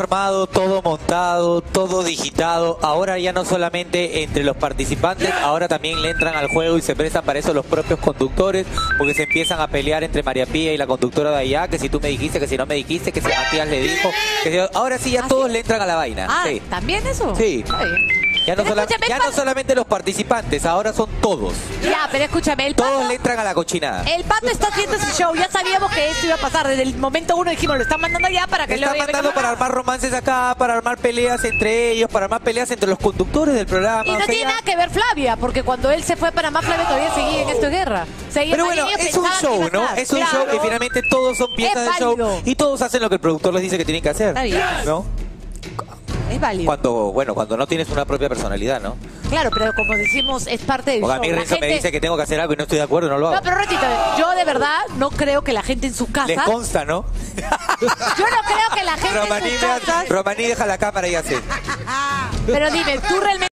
armado, todo montado, todo digitado. Ahora ya no solamente entre los participantes, ahora también le entran al juego y se prestan para eso los propios conductores, porque se empiezan a pelear entre María Pía y la conductora de allá, que si tú me dijiste, que si no me dijiste, que si Matías le dijo. Ahora sí ya todos le entran a la vaina. Ah, Sí. ¿también eso? Sí. Está bien. Ya no solamente los participantes, ahora son todos. Ya, pero escúchame, el Pato... Todos le entran a la cochinada. El Pato está haciendo ese show, ya sabíamos que esto iba a pasar. Desde el momento uno dijimos, lo están mandando ya para que Lo están mandando para armar romances acá, para armar peleas entre ellos, para armar peleas entre los conductores del programa. Y no tiene nada que ver Flavia, porque cuando él se fue a Panamá, Flavia todavía seguía en esto de guerra. Pero bueno, es un show, ¿no? Es un show y finalmente todos son piezas del show y todos hacen lo que el productor les dice que tienen que hacer. Está bien. ¿No? Es válido. Cuando no tienes una propia personalidad, ¿no? Claro, pero como decimos, es parte del Porque show. a mí Renzo me dice que tengo que hacer algo y no estoy de acuerdo, no lo hago. No, pero un ratito, yo de verdad no creo que la gente en sus casas... Les consta, ¿no? Yo no creo que la gente en sus casas... Romaní deja la cámara y hace. Pero dime, ¿tú realmente